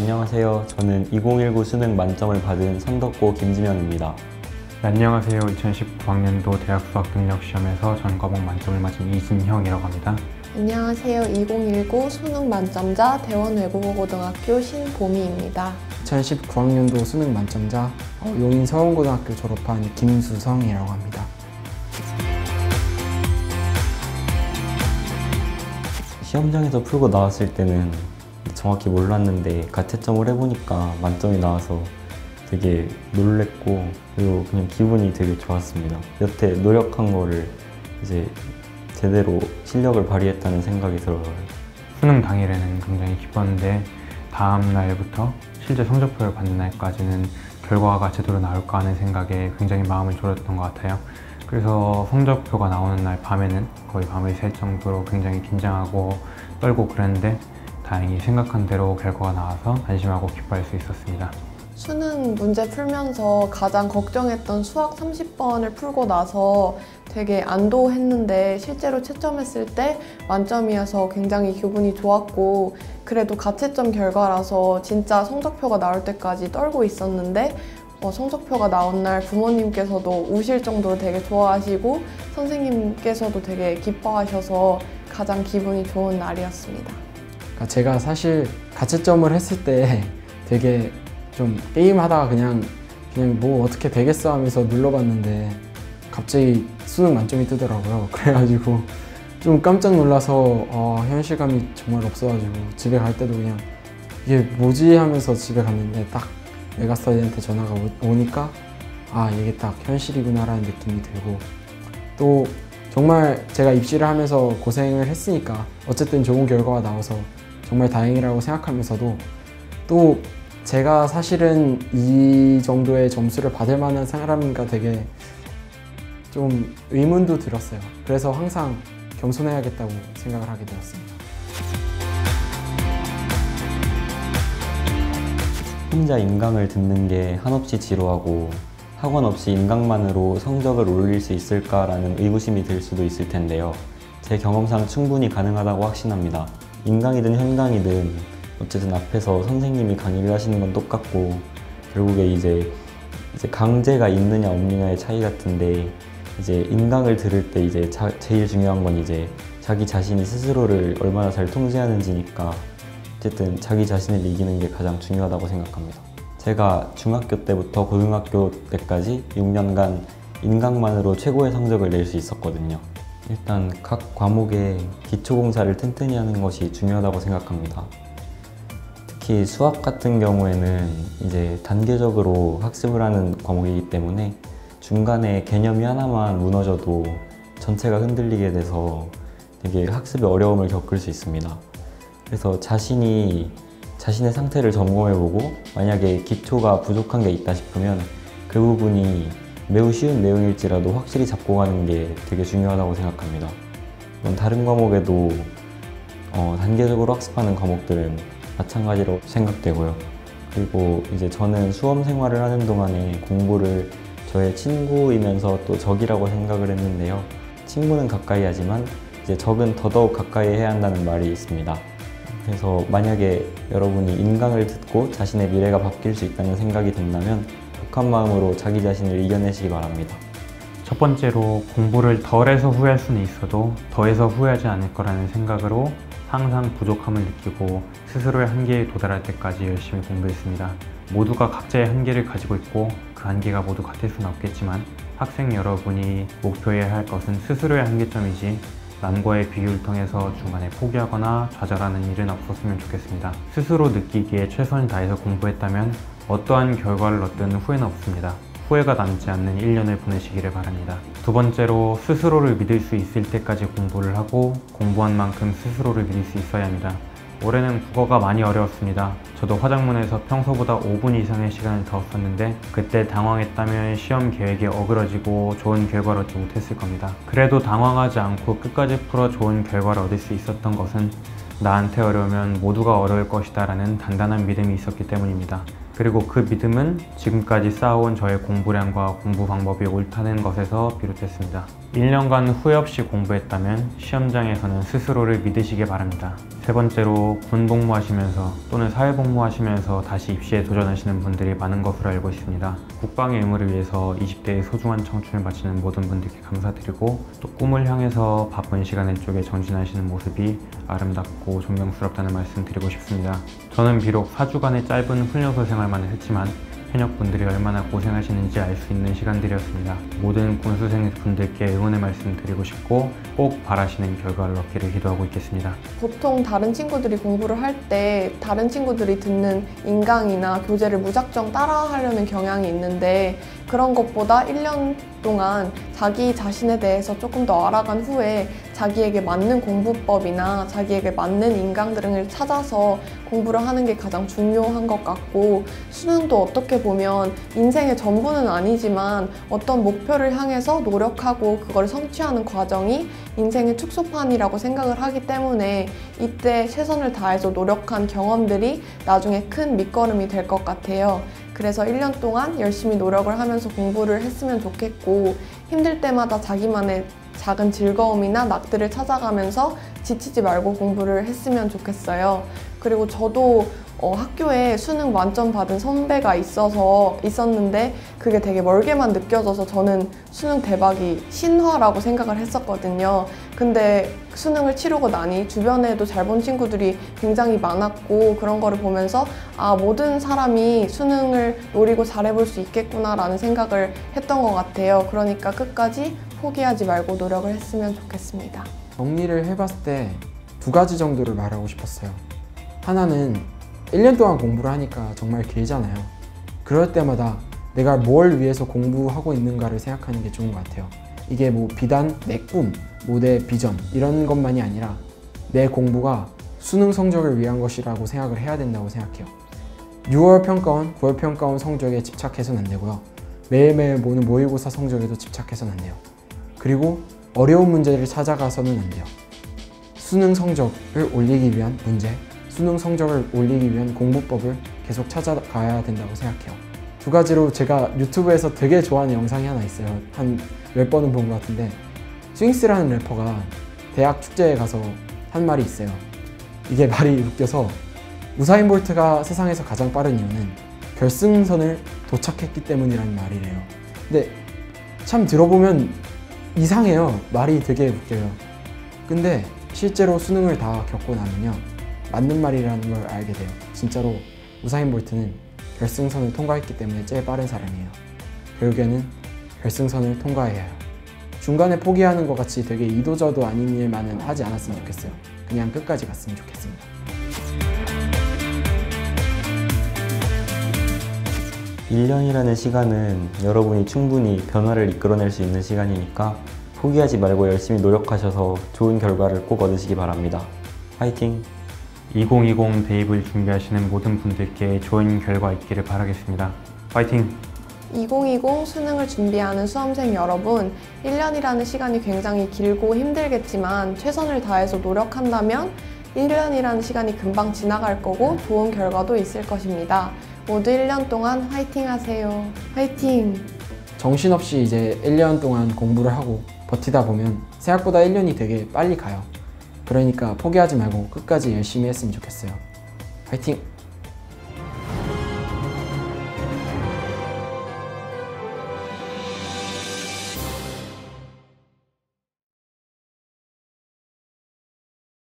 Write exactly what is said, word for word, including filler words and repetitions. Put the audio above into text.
안녕하세요. 저는 이천십구 수능 만점을 받은 선덕고 김지명입니다. 네, 안녕하세요. 이천십구 학년도 대학 수학능력시험에서 전 과목 만점을 맞은 이진형이라고 합니다. 안녕하세요. 이천십구 수능 만점자 대원외국어고등학교 신보미입니다. 이천십구 학년도 수능 만점자 용인 서원고등학교 졸업한 김수성이라고 합니다. 시험장에서 풀고 나왔을 때는 정확히 몰랐는데 가채점을 해보니까 만점이 나와서 되게 놀랬고, 그리고 그냥 기분이 되게 좋았습니다. 여태 노력한 거를 이제 제대로 실력을 발휘했다는 생각이 들어요. 수능 당일에는 굉장히 기뻤는데 다음 날부터 실제 성적표를 받는 날까지는 결과가 제대로 나올까 하는 생각에 굉장히 마음을 졸였던 것 같아요. 그래서 성적표가 나오는 날 밤에는 거의 밤을 샐 정도로 굉장히 긴장하고 떨고 그랬는데 다행히 생각한 대로 결과가 나와서 안심하고 기뻐할 수 있었습니다. 수능 문제 풀면서 가장 걱정했던 수학 삼십 번을 풀고 나서 되게 안도했는데 실제로 채점했을 때 만점이어서 굉장히 기분이 좋았고, 그래도 가채점 결과라서 진짜 성적표가 나올 때까지 떨고 있었는데 어, 성적표가 나온 날 부모님께서도 우실 정도로 되게 좋아하시고 선생님께서도 되게 기뻐하셔서 가장 기분이 좋은 날이었습니다. 그러니까 제가 사실 가채점을 했을 때 되게 좀 게임하다가 그냥 그냥 뭐 어떻게 되겠어 하면서 눌러봤는데 갑자기 수능 만점이 뜨더라고요. 그래가지고 좀 깜짝 놀라서 어, 현실감이 정말 없어가지고 집에 갈 때도 그냥 이게 뭐지 하면서 집에 갔는데 딱 메가스터디한테 전화가 오, 오니까 아 이게 딱 현실이구나 라는 느낌이 들고, 또 정말 제가 입시를 하면서 고생을 했으니까 어쨌든 좋은 결과가 나와서 정말 다행이라고 생각하면서도, 또 제가 사실은 이 정도의 점수를 받을 만한 사람인가 되게 좀 의문도 들었어요. 그래서 항상 겸손해야겠다고 생각을 하게 되었습니다. 혼자 인강을 듣는 게 한없이 지루하고 학원 없이 인강만으로 성적을 올릴 수 있을까라는 의구심이 들 수도 있을 텐데요. 제 경험상 충분히 가능하다고 확신합니다. 인강이든 현강이든 어쨌든 앞에서 선생님이 강의를 하시는 건 똑같고, 결국에 이제, 이제 강제가 있느냐 없느냐의 차이 같은데, 이제 인강을 들을 때 이제 자, 제일 중요한 건 이제 자기 자신이 스스로를 얼마나 잘 통제하는지니까 어쨌든 자기 자신을 이기는 게 가장 중요하다고 생각합니다. 제가 중학교 때부터 고등학교 때까지 육 년간 인강만으로 최고의 성적을 낼 수 있었거든요. 일단 각 과목의 기초공사를 튼튼히 하는 것이 중요하다고 생각합니다. 특히 수학 같은 경우에는 이제 단계적으로 학습을 하는 과목이기 때문에 중간에 개념이 하나만 무너져도 전체가 흔들리게 돼서 되게 학습에 어려움을 겪을 수 있습니다. 그래서 자신이 자신의 상태를 점검해보고 만약에 기초가 부족한 게 있다 싶으면 그 부분이 매우 쉬운 내용일지라도 확실히 잡고 가는 게 되게 중요하다고 생각합니다. 물론 다른 과목에도 어, 단계적으로 학습하는 과목들은 마찬가지로 생각되고요. 그리고 이제 저는 수험 생활을 하는 동안에 공부를 저의 친구이면서 또 적이라고 생각을 했는데요. 친구는 가까이 하지만 이제 적은 더더욱 가까이 해야 한다는 말이 있습니다. 그래서 만약에 여러분이 인강을 듣고 자신의 미래가 바뀔 수 있다는 생각이 든다면 독한 마음으로 자기 자신을 이겨내시기 바랍니다. 첫 번째로 공부를 덜해서 후회할 수는 있어도 더해서 후회하지 않을 거라는 생각으로 항상 부족함을 느끼고 스스로의 한계에 도달할 때까지 열심히 공부했습니다. 모두가 각자의 한계를 가지고 있고 그 한계가 모두 같을 수는 없겠지만 학생 여러분이 목표해야 할 것은 스스로의 한계점이지 남과의 비교를 통해서 중간에 포기하거나 좌절하는 일은 없었으면 좋겠습니다. 스스로 느끼기에 최선을 다해서 공부했다면 어떠한 결과를 얻든 후회는 없습니다. 후회가 남지 않는 일 년을 보내시기를 바랍니다. 두 번째로 스스로를 믿을 수 있을 때까지 공부를 하고 공부한 만큼 스스로를 믿을 수 있어야 합니다. 올해는 국어가 많이 어려웠습니다. 저도 화작문에서 평소보다 오 분 이상의 시간을 더 썼는데 그때 당황했다면 시험 계획에 어그러지고 좋은 결과를 얻지 못했을 겁니다. 그래도 당황하지 않고 끝까지 풀어 좋은 결과를 얻을 수 있었던 것은 나한테 어려우면 모두가 어려울 것이다 라는 단단한 믿음이 있었기 때문입니다. 그리고 그 믿음은 지금까지 쌓아온 저의 공부량과 공부 방법이 옳다는 것에서 비롯했습니다. 일 년간 후회 없이 공부했다면 시험장에서는 스스로를 믿으시기 바랍니다. 세 번째로 군 복무하시면서 또는 사회 복무하시면서 다시 입시에 도전하시는 분들이 많은 것으로 알고 있습니다. 국방의 의무를 위해서 이십 대의 소중한 청춘을 바치는 모든 분들께 감사드리고 또 꿈을 향해서 바쁜 시간을 쪼개 전진하시는 모습이 아름답고 존경스럽다는 말씀 드리고 싶습니다. 저는 비록 사 주간의 짧은 훈련소 생활만을 했지만 현역분들이 얼마나 고생하시는지 알 수 있는 시간들이었습니다. 모든 군수생 분들께 응원의 말씀 드리고 싶고 꼭 바라시는 결과를 얻기를 기도하고 있겠습니다. 보통 다른 친구들이 공부를 할 때 다른 친구들이 듣는 인강이나 교재를 무작정 따라하려는 경향이 있는데 그런 것보다 일 년 동안 자기 자신에 대해서 조금 더 알아간 후에 자기에게 맞는 공부법이나 자기에게 맞는 인강 등을 찾아서 공부를 하는 게 가장 중요한 것 같고 수능도 어떻게 보면 인생의 전부는 아니지만 어떤 목표를 향해서 노력하고 그걸 성취하는 과정이 인생의 축소판이라고 생각을 하기 때문에 이때 최선을 다해서 노력한 경험들이 나중에 큰 밑거름이 될 것 같아요. 그래서 일 년 동안 열심히 노력을 하면서 공부를 했으면 좋겠고 힘들 때마다 자기만의 작은 즐거움이나 낙들을 찾아가면서 지치지 말고 공부를 했으면 좋겠어요. 그리고 저도 어, 학교에 수능 만점 받은 선배가 있어서 있었는데 그게 되게 멀게만 느껴져서 저는 수능 대박이 신화라고 생각을 했었거든요. 근데 수능을 치르고 나니 주변에도 잘 본 친구들이 굉장히 많았고 그런 거를 보면서 아, 모든 사람이 수능을 노리고 잘해볼 수 있겠구나 라는 생각을 했던 것 같아요. 그러니까 끝까지 포기하지 말고 노력을 했으면 좋겠습니다. 정리를 해봤을 때 두 가지 정도를 말하고 싶었어요. 하나는 일 년 동안 공부를 하니까 정말 길잖아요. 그럴 때마다 내가 뭘 위해서 공부하고 있는가를 생각하는 게 좋은 것 같아요. 이게 뭐 비단 내 꿈, 뭐 내 비전 이런 것만이 아니라 내 공부가 수능 성적을 위한 것이라고 생각을 해야 된다고 생각해요. 유월 평가원, 구월 평가원 성적에 집착해서는 안 되고요. 매일매일 보는 모의고사 성적에도 집착해서는 안 돼요. 그리고 어려운 문제를 찾아가서는 안 돼요. 수능 성적을 올리기 위한 문제, 수능 성적을 올리기 위한 공부법을 계속 찾아가야 된다고 생각해요. 두 가지로 제가 유튜브에서 되게 좋아하는 영상이 하나 있어요. 한 열 번은 본 것 같은데 스윙스라는 래퍼가 대학 축제에 가서 한 말이 있어요. 이게 말이 웃겨서 우사인 볼트가 세상에서 가장 빠른 이유는 결승선을 도착했기 때문이라는 말이래요. 근데 참 들어보면 이상해요. 말이 되게 웃겨요. 근데 실제로 수능을 다 겪고 나면요 맞는 말이라는 걸 알게 돼요. 진짜로 우사인 볼트는 결승선을 통과했기 때문에 제일 빠른 사람이에요. 결국에는 결승선을 통과해야 해요. 중간에 포기하는 것 같이 되게 이도저도 아닌 일만은 하지 않았으면 좋겠어요. 그냥 끝까지 갔으면 좋겠습니다. 일 년이라는 시간은 여러분이 충분히 변화를 이끌어낼 수 있는 시간이니까 포기하지 말고 열심히 노력하셔서 좋은 결과를 꼭 얻으시기 바랍니다. 화이팅! 이천이십 대입을 준비하시는 모든 분들께 좋은 결과 있기를 바라겠습니다. 화이팅! 이천이십 수능을 준비하는 수험생 여러분, 일 년이라는 시간이 굉장히 길고 힘들겠지만 최선을 다해서 노력한다면 일 년이라는 시간이 금방 지나갈 거고 좋은 결과도 있을 것입니다. 모두 일 년 동안 화이팅 하세요. 화이팅! 정신없이 이제 일 년 동안 공부를 하고 버티다 보면 생각보다 일 년이 되게 빨리 가요. 그러니까 포기하지 말고 끝까지 열심히 했으면 좋겠어요. 화이팅!